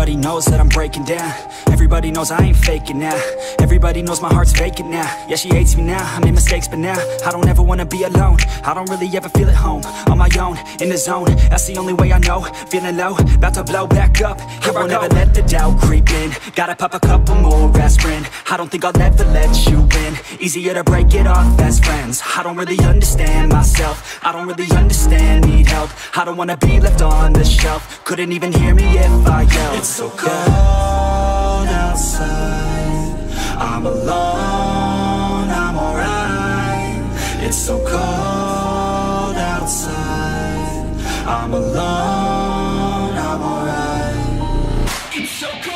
Everybody knows that I'm breaking down. Everybody knows I ain't faking now. Everybody knows my heart's vacant now. Yeah, she hates me now, I made mistakes, but now I don't ever wanna be alone. I don't really ever feel at home. On my own, in the zone, that's the only way I know. Feeling low, about to blow back up. Here I won't ever let the doubt creep in. Gotta pop a couple more aspirin. I don't think I'll ever let you in. Easier to break it off as friends. I don't really understand myself. I don't really understand, need help. I don't wanna be left on the shelf. Couldn't even hear me if I yelled. It's so cold outside, I'm alone, I'm alright. It's so cold outside, I'm alone, I'm alright. It's so cold.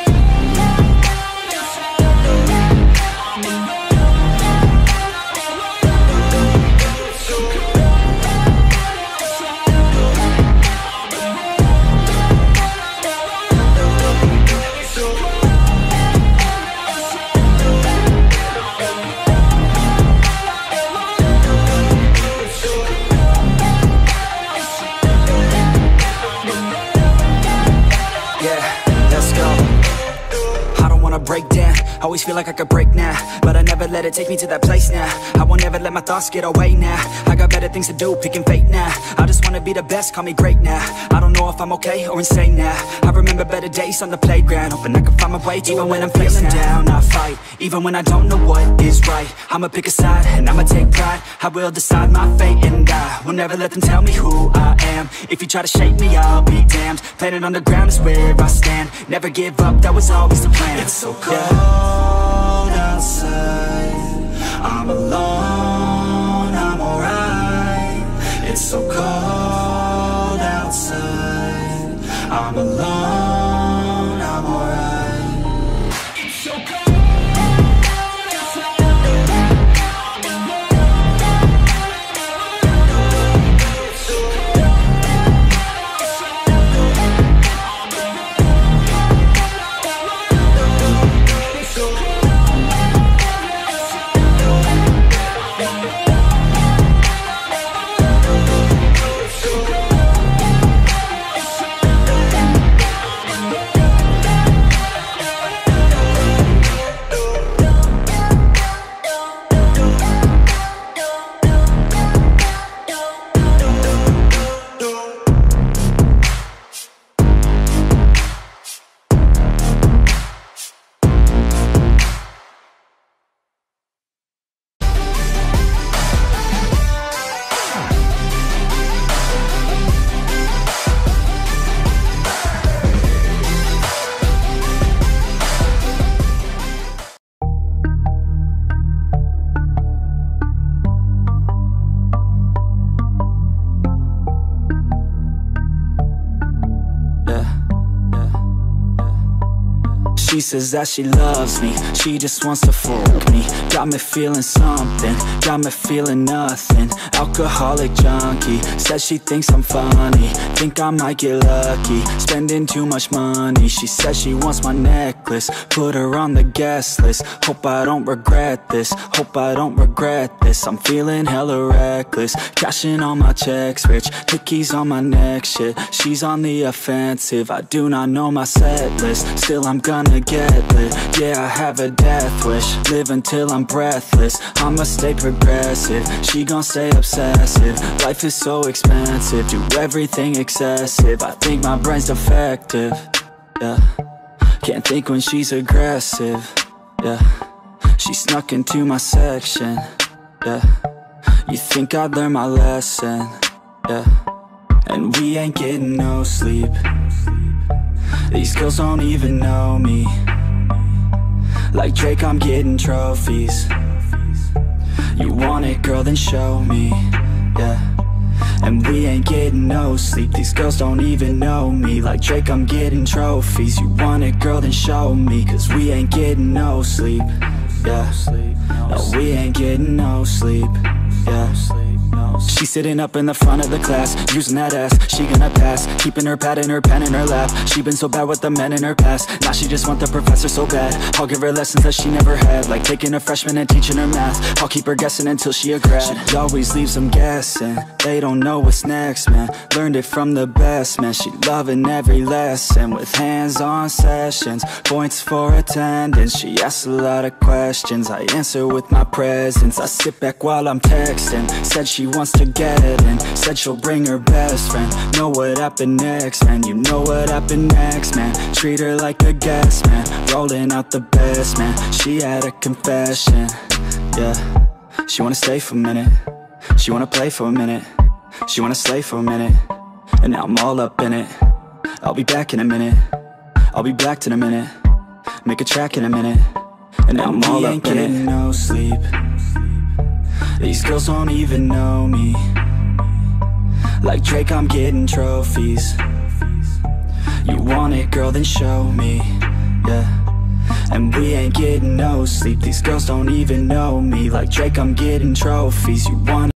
Break down, always feel like I could break now, but I never let it take me to that place now. I won't ever let my thoughts get away now. I got better things to do, picking fate now. I just wanna be the best, call me great now. I don't know if I'm okay or insane now. I remember better days on the playground, hoping I can find my way to even when I'm feeling down. I fight, even when I don't know what is right. I'ma pick a side, and I'ma take pride. I will decide my fate, and I will never let them tell me who I am. If you try to shake me, I'll be damned. Planet on the ground is where I stand. Never give up, that was always the plan. It's so cold outside, I'm alone, I'm alright. It's so cold outside, I'm alone, I'm alright. It's so cold. She says that she loves me, she just wants to fuck me. Got me feeling something, got me feeling nothing. Alcoholic junkie, says she thinks I'm funny. Think I might get lucky, spending too much money. She says she wants my necklace, put her on the guest list. Hope I don't regret this, hope I don't regret this. I'm feeling hella reckless, cashing all my checks rich. Hickeys on my neck, shit, she's on the offensive. I do not know my set list, still I'm gonna get lit. Yeah, I have a death wish, live until I'm breathless. I'ma stay progressive, she gon' stay obsessive. Life is so expensive, do everything excessive. I think my brain's defective, yeah. Can't think when she's aggressive, yeah. She snuck into my section, yeah. You think I'd learn my lesson, yeah. And we ain't getting no sleep. These girls don't even know me. Like Drake, I'm getting trophies. You want it, girl, then show me, yeah. And we ain't getting no sleep. These girls don't even know me. Like Drake, I'm getting trophies. You want it, girl, then show me. Cause we ain't getting no sleep, yeah. No, we ain't getting no sleep, yeah. She's sitting up in the front of the class, using that ass, she gonna pass. Keeping her pad and her pen in her lap. She been so bad with the men in her past. Now she just want the professor so bad. I'll give her lessons that she never had, like taking a freshman and teaching her math. I'll keep her guessing until she a grad. She always leaves them guessing, they don't know what's next, man. Learned it from the best, man. She loving every lesson, with hands-on sessions, points for attendance. She asks a lot of questions, I answer with my presence. I sit back while I'm texting, said she wants to get in, said she'll bring her best friend. Know what happened next, man, you know what happened next, man. Treat her like a guest, man, rolling out the best, man. She had a confession, yeah. She wanna stay for a minute, she wanna play for a minute, she wanna slay for a minute, and now I'm all up in it. I'll be back in a minute, I'll be back in a minute, make a track in a minute, and now I'm all up in it. No sleep, these girls don't even know me. Like Drake, I'm getting trophies. You want it, girl, then show me, yeah. And we ain't getting no sleep, these girls don't even know me. Like Drake, I'm getting trophies. You want